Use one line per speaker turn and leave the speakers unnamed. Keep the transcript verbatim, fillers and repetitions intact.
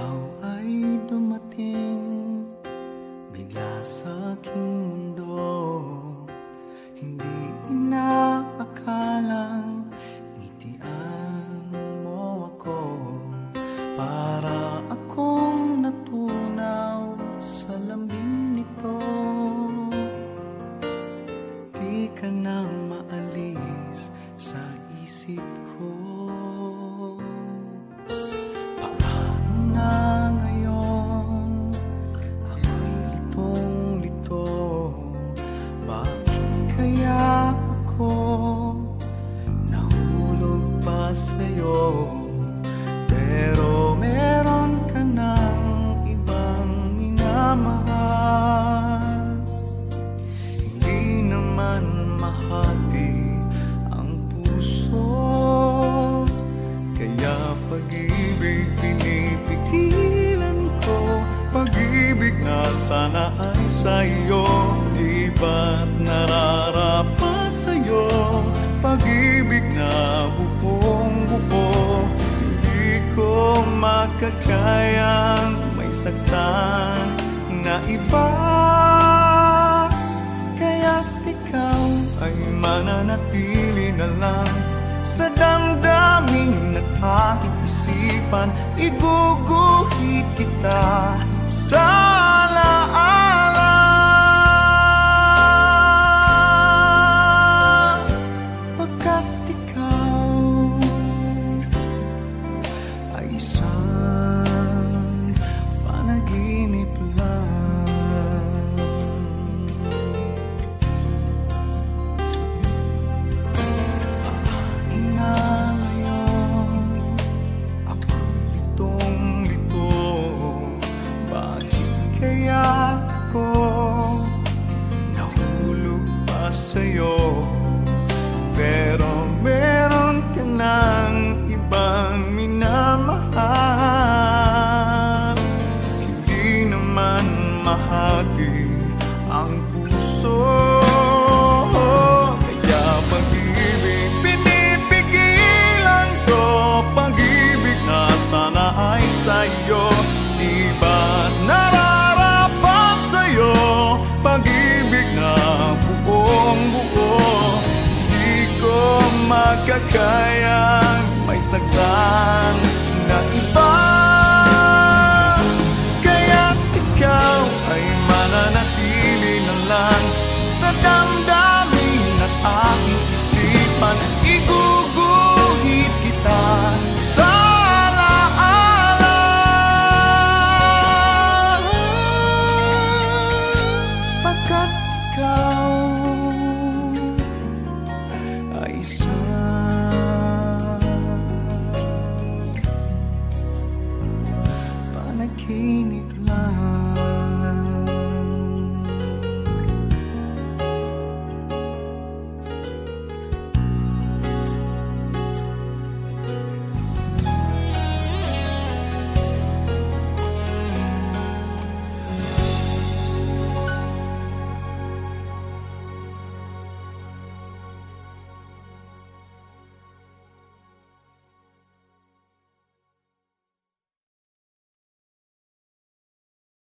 Ikaw ay dumating bigla sa aking mundo. Hindi inaakalang ngitian mo ako. Para akong natunaw sa lambing nito. Di ka na maalis sa isip ko. Paano na ngayon? Ako'y litong-lito. Bakit kaya ako nahulog pa sa'yo? Pero meron ka ng ibang minamahal. Hindi naman mahati ang puso. Kaya pag-ibig pinipigilan ko. Pag-ibig na sana ay sa'yo. Di ba't nararapat sa'yo? Pag-ibig na buong buo. Di ko makakayang may saktan na iba. Kaya't ikaw ay mananatili na lang sa damdamin at aking isipan. Iguguhit kita sa alaala. Pagkat ikaw ay isang panaginip lang. Paano na ngayon? Ako'y litong-lito. Bakit kaya ako nahulog pa sa'yo? Pero meron ka ng ibang minamahal. Hindi naman mahati ang puso. Kaya pag-ibig pinipigilan ko. Pag-ibig na sana ay sa'yo. Di ba't nararapat sa'yo? Pag-ibig na buong buo. Di ko makakayang may sagdan na iba. Kaya't ikaw ay mananatili na lang sa damdamin at aking isipan. Iguguhit kita sa alaala. Pagkat ikaw ay isang panaginip lang.